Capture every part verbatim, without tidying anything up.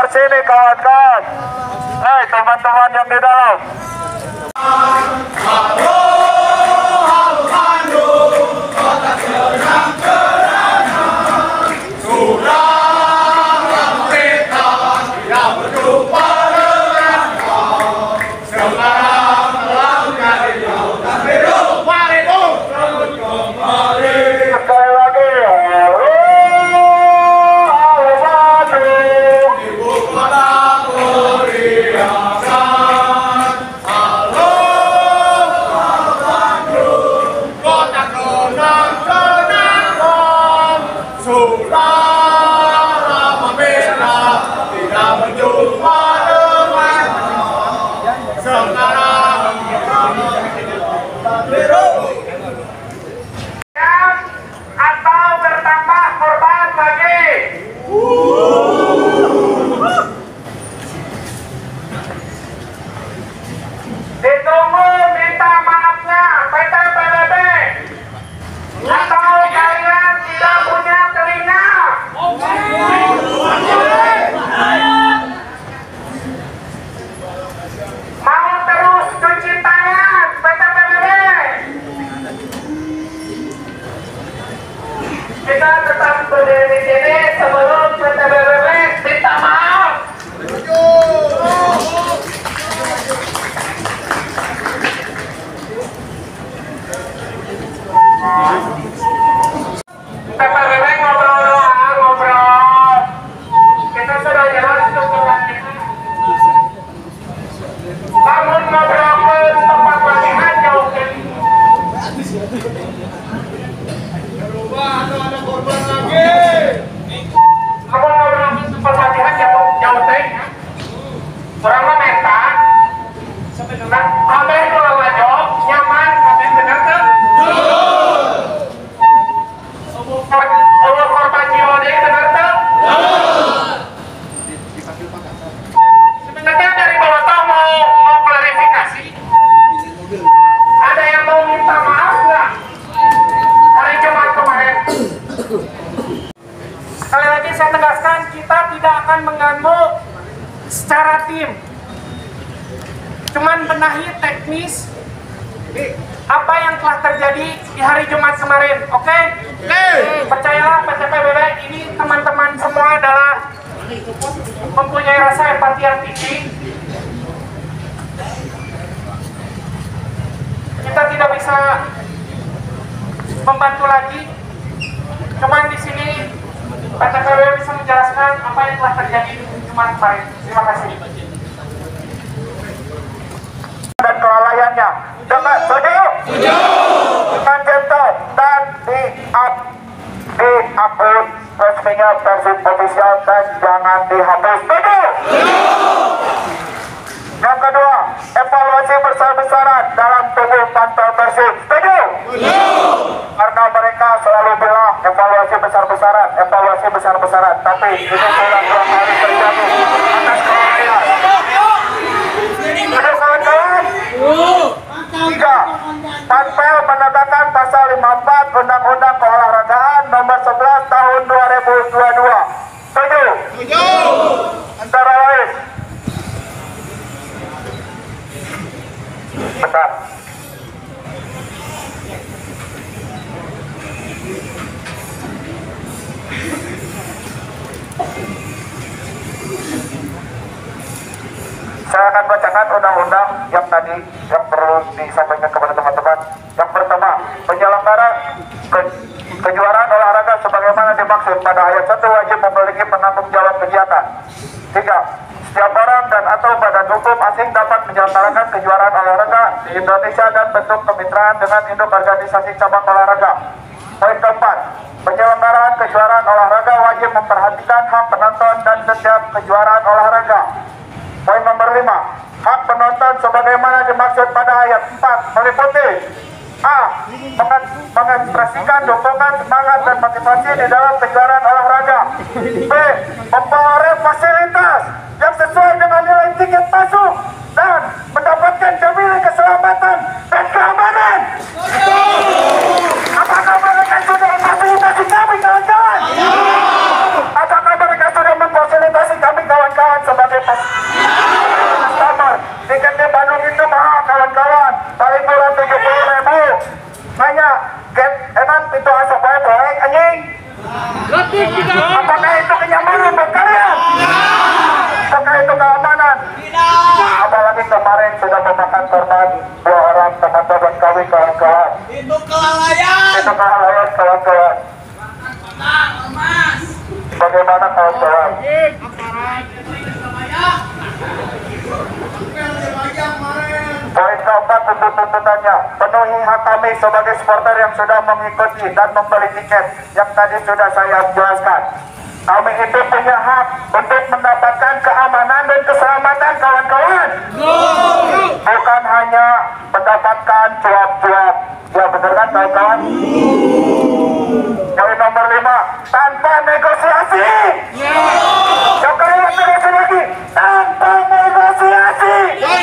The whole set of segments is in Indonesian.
luar sini kawan-kawan. Hai teman-teman yang di dalam. Kita tetap berdiri di sini sebelum P T B B B minta maaf. P T B B B ngobrol doang, ngobrol. Kita sudah jelas dukungan kita. Namun ngobrol ke tempat latihan jauh dari. Ada korban lagi. Kamu ngobrol ke tempat latihan jauh jauh teh. Orang mah menta. Nah, kabeh nu ngajog nyaman, kabeh bener teh. Allah korban jiwa deui bener teh. Sebenarnya dari bawah tahu mau mau klarifikasi. Ada yang mau minta maaf nggak? Hari Jumat kemarin. Sekali lagi saya tegaskan, kita tidak akan mengganggu secara tim. Cuman benahi teknis apa yang telah terjadi di hari Jumat kemarin. Oke? Okay? Okay. Percayalah P T B B B ini teman-teman semua adalah mempunyai rasa empati yang tinggi. Kita tidak bisa membantu lagi. Cuman di sini P T B B B bisa menjelaskan apa yang telah terjadi di Jumat kemarin. Terima kasih. Dan kelalaiannya dengan setuju, dengan gentle dan di up di upload resminya Persib official dan jangan dihapus. Setuju. Yang kedua, evaluasi besar-besaran dalam tubuh panpel Persib. Setuju. Karena mereka selalu bilang evaluasi besar-besaran, evaluasi besar-besaran, tapi ini sudah dua kali terjadi atas kelalaian. Ada kawan-kawan? Tiga, panpel menegakkan pasal lima puluh empat Undang-Undang Keolahragaan nomor sebelas tahun dua ribu dua puluh dua. Setuju? Antara lain, benar. Saya akan bacakan undang-undang yang tadi yang perlu disampaikan kepada teman-teman. Yang pertama, penyelenggara ke, kejuaraan olahraga sebagaimana dimaksud pada ayat satu wajib memiliki penanggung jawab kegiatan. Tiga, setiap orang dan atau badan hukum asing dapat menyelenggarakan kejuaraan olahraga di Indonesia dan bentuk kemitraan dengan induk organisasi cabang olahraga. Poin keempat, penyelenggaraan kejuaraan olahraga wajib memperhatikan hak penonton dan setiap kejuaraan olahraga. Poin nomor lima, hak penonton sebagaimana dimaksud pada ayat empat meliputi A. Mengekspresikan dukungan, semangat, dan motivasi di dalam kejuaraan olahraga. B. Memperoleh fasilitas yang sesuai dengan nilai tiket masuk dan mendapatkan jaminan keselamatan dan keamanan. Apakah mereka sudah memfasilitasi kami kawan-kawan? Apakah mereka sudah memfasilitasi kami kawan-kawan itu keamanan. Apalagi kemarin sudah memakan korban dua orang teman-teman kami kawan-kawan. Itu kelalaian. Itu kelalaian kawan-kawan. Bagaimana kawan-kawan? Poin keempat untuk tuntutannya, penuhi hak kami sebagai supporter yang sudah mengikuti dan membeli tiket yang tadi sudah saya jelaskan. Kami itu punya hak untuk mendapatkan keamanan dan keselamatan kawan-kawan. Bukan hanya mendapatkan cuap-cuap. Ya benar kan kawan-kawan? Poin nomor lima, tanpa negosiasi. Yang kalian negosiasi lagi, tanpa negosiasi.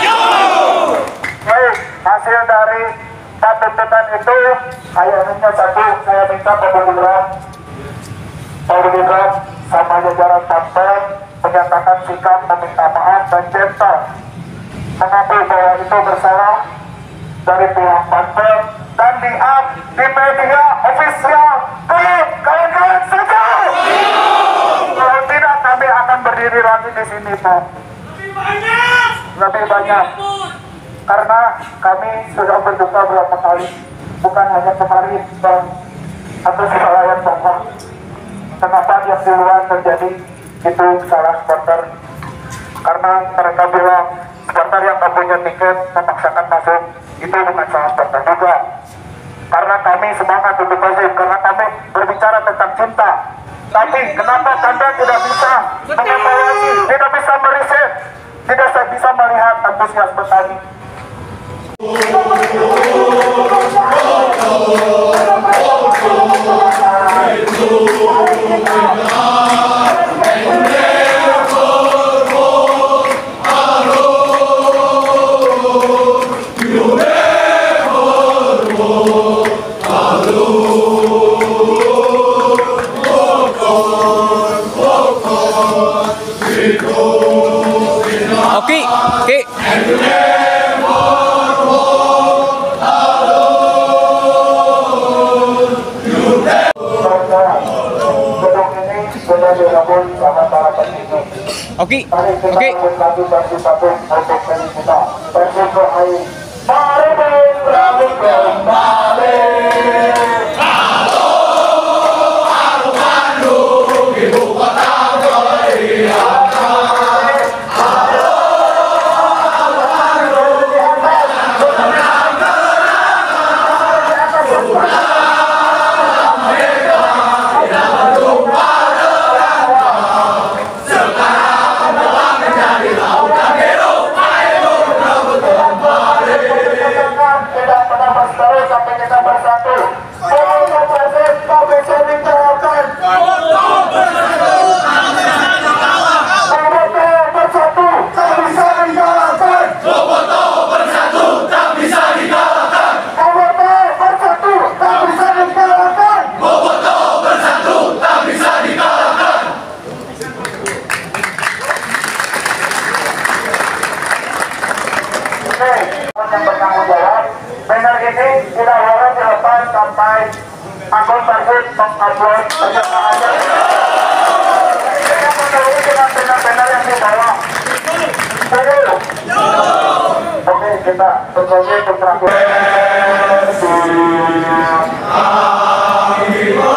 Baik, hasil dari empat tuntutan itu, saya minta satu, saya minta pembunuhan Pembunuhan sama jajaran partai menyatakan sikap meminta maaf dan gentle mengaku bahwa itu bersalah dari pihak partai dan di-up di media ofisial klub. Kawan-kawan setuju? Kalau tidak kami akan berdiri lagi di sini, Pak. Lebih banyak. Lebih banyak. Karena kami sudah berduka berapa kali, bukan hanya kemarin dan atas kesalahan pokok. Kenapa yang di luar terjadi itu salah supporter? Karena mereka bilang supporter yang tak punya tiket memaksakan masuk, itu bukan salah supporter juga. Karena kami semangat untuk masuk, karena kami berbicara tentang cinta. Tapi kenapa Anda tidak bisa mengevaluasi, tidak bisa meriset, tidak bisa melihat antusiasme kami? Oke, oke. Oke, oke. Mari berambut kembali. Tidak pernah berseteru sampai kita bersatu. Semua persen tak bisa dikalahkan. Bobotoh bersatu tak bisa dikalahkan. Bobotoh bersatu tak bisa dikalahkan. Bobotoh bersatu tak bisa dikalahkan. Bobotoh bersatu tak bisa dikalahkan. Oke, yang bertanggung jawab. Banner ini tidak boleh dilepas sampai akun tersebut mengupload pernyataannya. Kita peduli dengan banner-banner yang dibawa. Setuju? Oke, kita berbagi untuk terakhir.